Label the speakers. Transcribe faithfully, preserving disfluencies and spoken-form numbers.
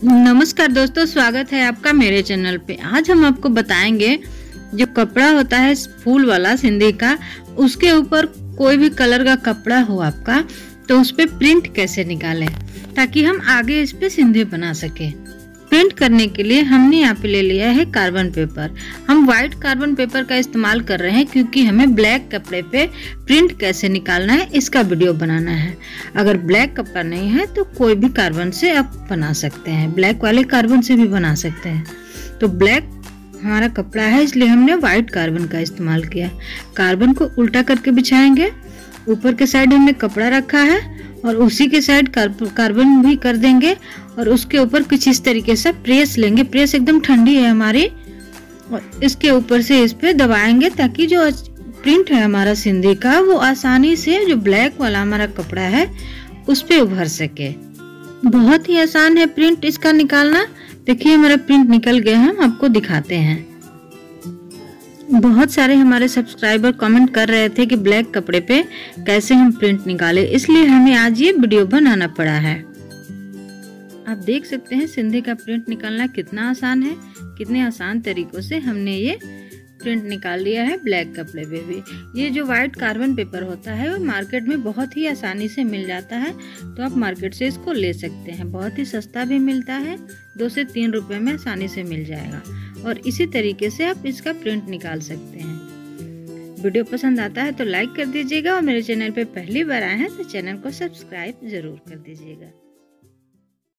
Speaker 1: नमस्कार दोस्तों, स्वागत है आपका मेरे चैनल पे। आज हम आपको बताएंगे जो कपड़ा होता है फूल वाला सिंधी का, उसके ऊपर कोई भी कलर का कपड़ा हो आपका तो उस पे प्रिंट कैसे निकालें ताकि हम आगे इस पे सिंधी बना सके। प्रिंट करने के लिए हमने यहाँ पे ले लिया है कार्बन पेपर। हम व्हाइट कार्बन पेपर का इस्तेमाल कर रहे हैं क्योंकि हमें ब्लैक कपड़े पे प्रिंट कैसे निकालना है इसका वीडियो बनाना है। अगर ब्लैक कपड़ा नहीं है तो कोई भी कार्बन से आप बना सकते हैं, ब्लैक वाले कार्बन से भी बना सकते हैं। तो ब्लैक हमारा कपड़ा है इसलिए हमने व्हाइट कार्बन का इस्तेमाल किया। कार्बन को उल्टा करके बिछाएंगे, ऊपर के साइड हमने कपड़ा रखा है और उसी के साइड कार्बन भी कर देंगे और उसके ऊपर कुछ इस तरीके से प्रेस लेंगे। प्रेस एकदम ठंडी है हमारी और इसके ऊपर से इस पे दबाएंगे ताकि जो प्रिंट है हमारा सिंधी का वो आसानी से जो ब्लैक वाला हमारा कपड़ा है उस पे उभर सके। बहुत ही आसान है प्रिंट इसका निकालना। देखिए हमारा प्रिंट निकल गया है, हम आपको दिखाते हैं। बहुत सारे हमारे सब्सक्राइबर कमेंट कर रहे थे कि ब्लैक कपड़े पे कैसे हम प्रिंट निकालें, इसलिए हमें आज ये वीडियो बनाना पड़ा है। आप देख सकते हैं सिंधी का प्रिंट निकालना कितना आसान है। कितने आसान तरीकों से हमने ये प्रिंट निकाल लिया है ब्लैक कपड़े पे भी। ये जो व्हाइट कार्बन पेपर होता है वो मार्केट में बहुत ही आसानी से मिल जाता है, तो आप मार्केट से इसको ले सकते हैं। बहुत ही सस्ता भी मिलता है, दो से तीन रुपए में आसानी से मिल जाएगा और इसी तरीके से आप इसका प्रिंट निकाल सकते हैं। वीडियो पसंद आता है तो लाइक कर दीजिएगा और मेरे चैनल पे पहली बार आए हैं तो चैनल को सब्सक्राइब जरूर कर दीजिएगा।